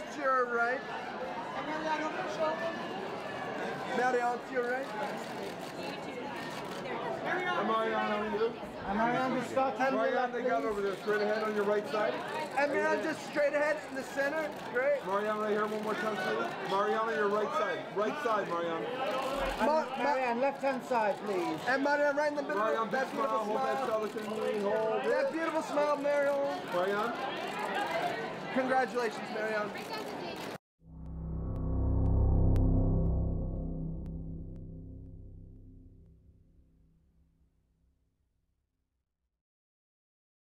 to your right. Marianne, to your right. And Marianne, how are you? And Marianne, just start to Marianne, they got over there, straight ahead on your right side. And Marianne, just straight ahead in the center. Great. Marianne, right here, one more time, please. Marianne, on your right side. Right side, Marianne. Marianne, left-hand side, please. And Marianne, right in the middle. Marianne, big That beautiful smile, hold that smile. skeleton, hold That beautiful smile, Marianne. Marianne. Congratulations, Marianne.